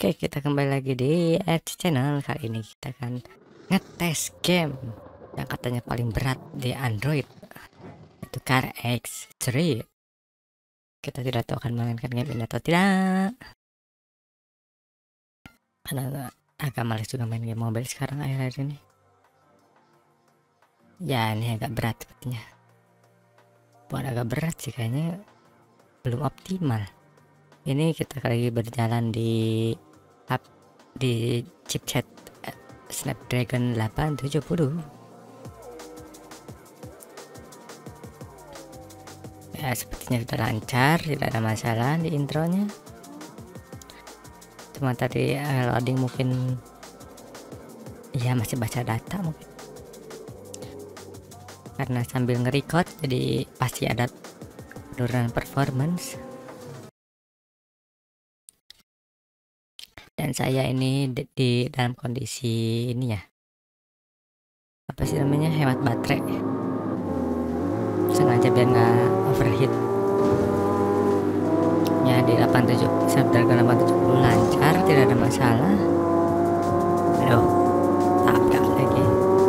Oke, kita kembali lagi di Edge Channel. Kali ini kita akan ngetes game yang katanya paling berat di Android, yaitu Car X3. Kita tidak tahu akan mainkan game ini atau tidak, karena agak males juga main game mobile sekarang akhir-akhir ini. Ya, ini agak berat sepertinya. Bukan agak berat sih, kayaknya belum optimal. Ini kita lagi berjalan di chipset Snapdragon 870. Ya, sepertinya sudah lancar, tidak ada masalah di intronya. Cuma tadi loading mungkin ya masih baca data mungkin, karena sambil nge-record jadi pasti ada penurunan performance. Dan saya ini di dalam kondisi ini ya, apa sih namanya, hemat baterai, sengaja biar nggak overheat. Ya, di 87 Snapdragon 870 lancar, tidak ada masalah. Aduh, tabrak lagi.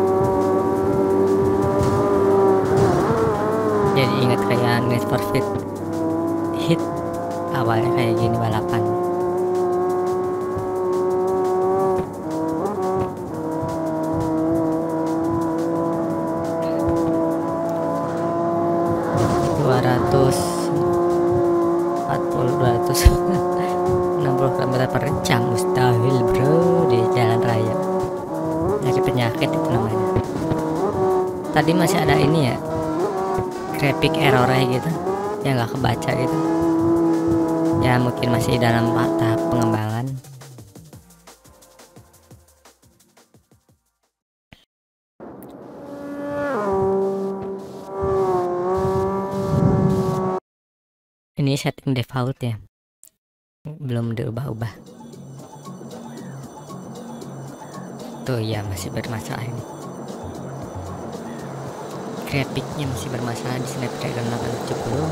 Jadi ingat kayak Need for Speed Heat, awalnya kayak gini balapan. Ratus 60 km/jam, mustahil bro di jalan raya. Penyakit itu namanya. Tadi masih ada ini ya, graphic error gitu yang nggak kebaca gitu ya, mungkin masih dalam tahap pengembangan. Ini setting default ya, belum diubah-ubah. Tuh ya, masih bermasalah ini. Grafiknya masih bermasalah di Snapdragon 870.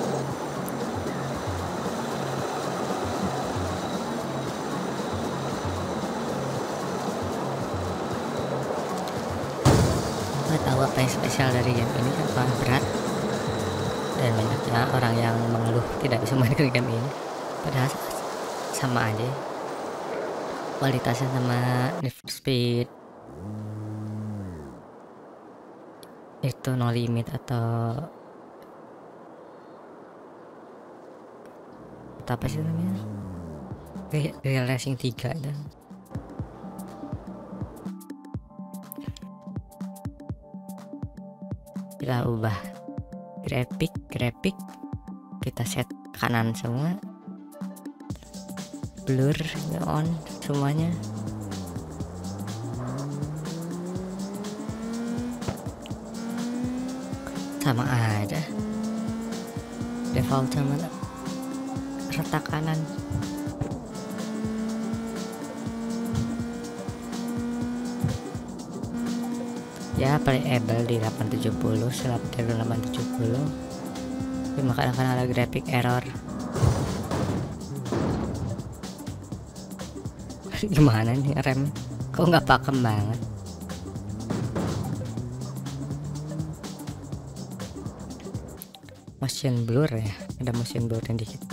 Nggak tahu apa yang spesial dari game ini, kan paling berat dan banyaknya orang yang mengeluh tidak bisa mainkan game ini, padahal sama aja kualitasnya sama Need for Speed itu No Limit atau apa sih namanya, Real Racing 3 itu. Kita ubah grafik, kita set kanan semua, blur on semuanya. Sama aja default sama retak kanan. Ya, playable di 870, Snapdragon 870. Cuma kadang-kadang ada graphic error. Gimana nih rem, kok nggak pakem banget. Motion blur ya, ada motion blur yang dikit.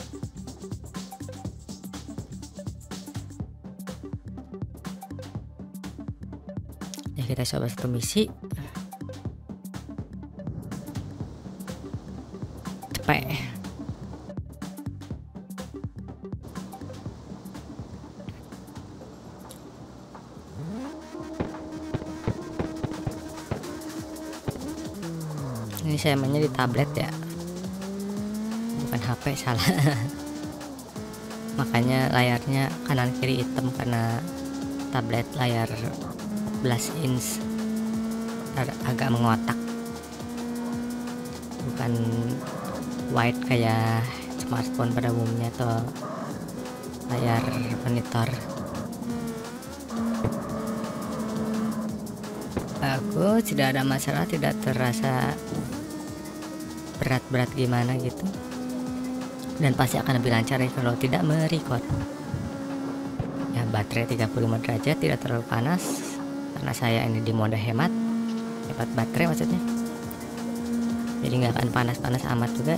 Ya, kita coba satu misi. Cepet. Ini saya mainnya di tablet ya, bukan HP, salah. Makanya layarnya kanan kiri hitam, karena tablet layar 14 inch agak mengotak, bukan wide kayak smartphone pada umumnya atau layar monitor. Bagus, tidak ada masalah, tidak terasa berat-berat gimana gitu. dan pasti akan lebih lancar ya kalau tidak merecord. baterai 35 derajat, tidak terlalu panas karena saya ini di mode hemat baterai maksudnya, jadi nggak akan panas-panas amat juga.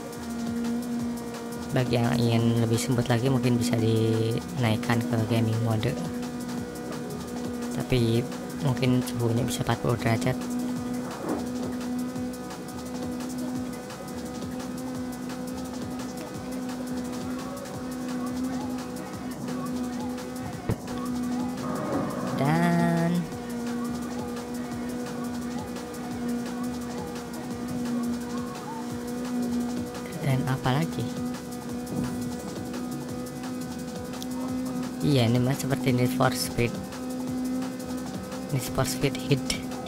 Bagi yang ingin lebih sempit lagi mungkin bisa dinaikkan ke gaming mode, tapi mungkin suhunya bisa 40 derajat. Dan apa lagi? Iya, ini mah seperti Need for Speed. Need for Speed hit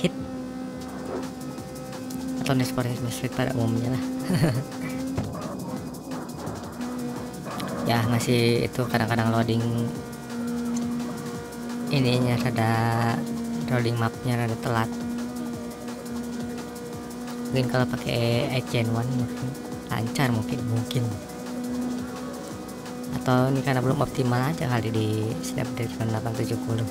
atau Need for Speed pada umumnya lah. Ya masih itu kadang-kadang loading ininya loading mapnya rada telat. Mungkin kalau pakai Gen 1 mungkin lancar, mungkin atau ini karena belum optimal aja kali di Snapdragon 870.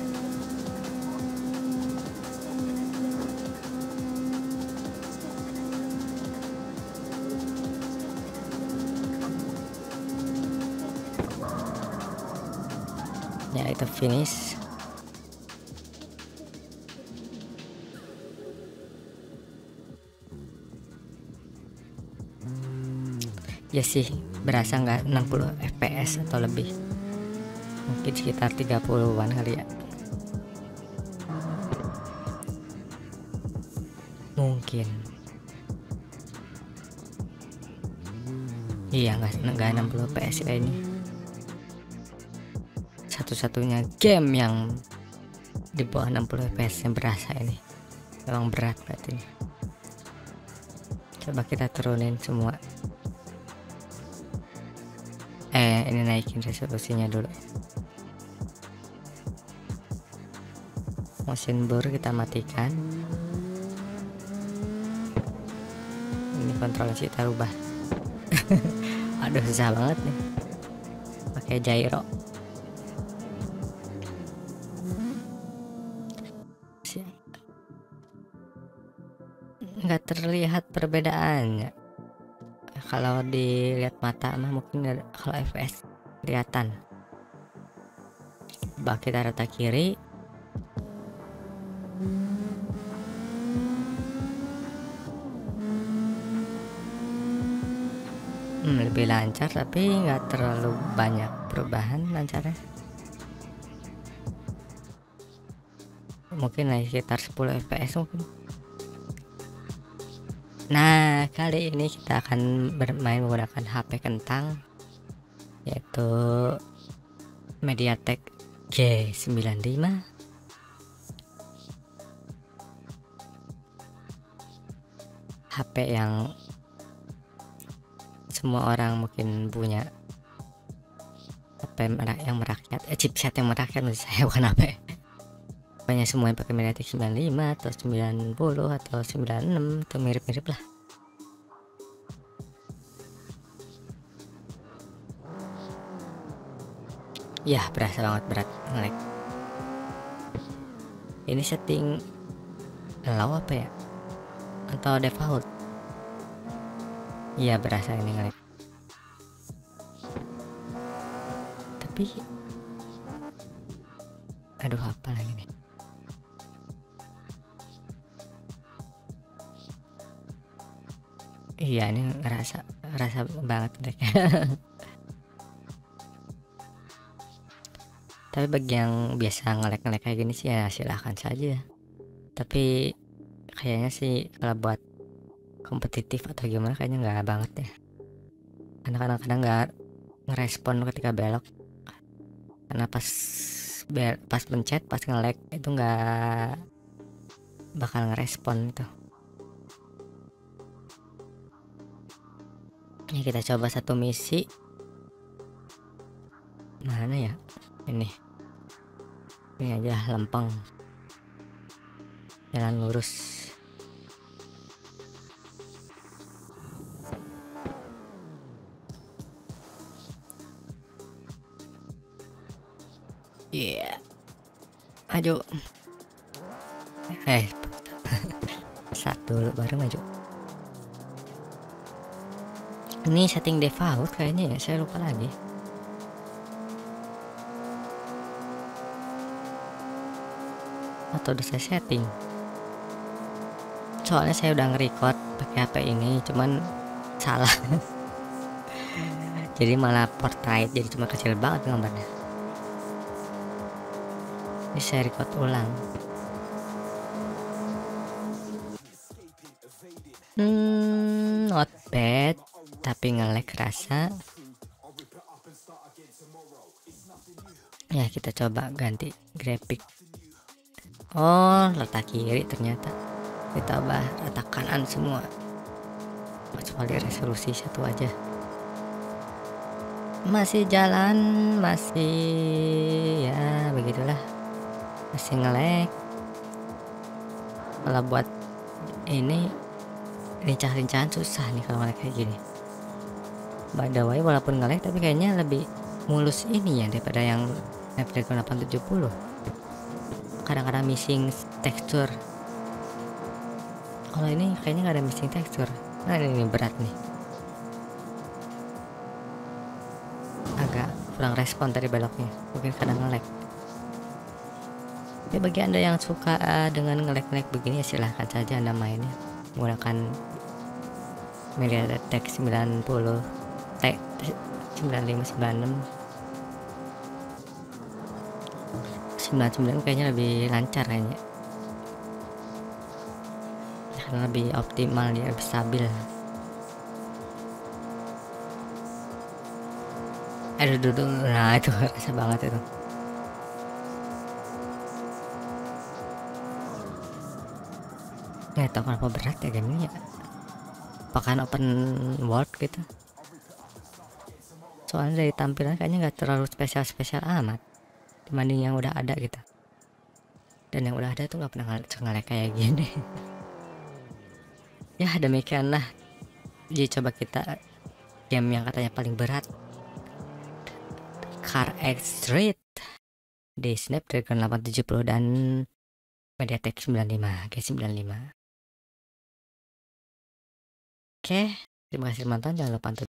Ya itu finish. Ya sih berasa nggak 60 fps atau lebih, mungkin sekitar 30-an kali ya, mungkin. Iya nggak 60 fps ya. Ini satu-satunya game yang di bawah 60 fps yang berasa ini. Memang berat berarti ini. Coba kita turunin semua. Ini naikin resolusinya dulu. Motion blur kita matikan. Ini kontrol kita rubah. Aduh susah banget nih pakai gyro. Nggak terlihat perbedaannya. Kalau dilihat mata mah mungkin ada, kalau fps kelihatan. Coba kita rata kiri. Lebih lancar tapi nggak terlalu banyak perubahan lancarnya. Mungkin naik sekitar 10 fps mungkin. Nah kali ini kita akan bermain menggunakan HP kentang, yaitu MediaTek G95. HP yang semua orang mungkin punya. HP yang merakyat, chipset yang merakyat menurut saya, bukan HP. Banyak semua yang pakai MediaTek 95 atau 90 atau 96 atau mirip-mirip lah. Ya berasa banget berat nge-lag. Ini setting low apa ya, atau default? Iya berasa ini nge-lag. Tapi aduh apa lagi nih. Iya ini rasa banget deh. Tapi bagi yang biasa nge-lag kayak gini sih ya silahkan saja. Tapi kayaknya sih kalau buat kompetitif atau gimana kayaknya nggak banget ya. Karena kadang-kadang nggak ngerespon ketika belok. Karena pas pencet, pas nge-lag itu nggak bakal ngerespon itu. Ini kita coba satu misi. Mana ya? Ini aja lempeng, jalan lurus. Iya, maju. Eh, start dulu baru maju. Ini setting default kayaknya ya, saya lupa lagi. Atau udah saya setting? Soalnya saya udah nge-record pakai HP ini, cuman salah. Jadi malah portrait, jadi cuma kecil banget gambarnya. Ini saya record ulang. Not bad, tapi nge-lag rasa. Ya kita coba ganti grafik. Oh, letak kiri ternyata. Ditambah letak kanan semua. Kecuali resolusi satu aja. Masih jalan, masih ya begitulah. Masih nge-lag. Kalau buat ini rincah-rincahan susah nih kalau nge-lag kayak gini. By the way, walaupun nge-lag tapi kayaknya lebih mulus ini ya daripada yang Snapdragon 870. Kadang-kadang missing tekstur. Kalau ini kayaknya nggak ada missing tekstur. Nah ini berat nih. Agak kurang respon dari beloknya. Mungkin kadang nge-lag. Ya bagi anda yang suka dengan nge-lag begini ya silahkan saja anda mainnya menggunakan MediaTek 90 T 9596 99 kayaknya lebih lancar kayaknya, karena lebih optimal dia, lebih stabil. Aduh duduk, nah itu rasa banget itu. Nggak tahu kenapa berat ya game ini ya. Apakah open world gitu? Soalnya dari tampilan kayaknya nggak terlalu spesial amat dibanding yang udah ada gitu. Dan yang udah ada tuh nggak pernah nge-lag kayak gini. Ya demikianlah. Jadi coba kita game yang katanya paling berat, Car X Street di Snapdragon 870 dan MediaTek 95 G95. Oke, terima kasih teman-teman, jangan lupa untuk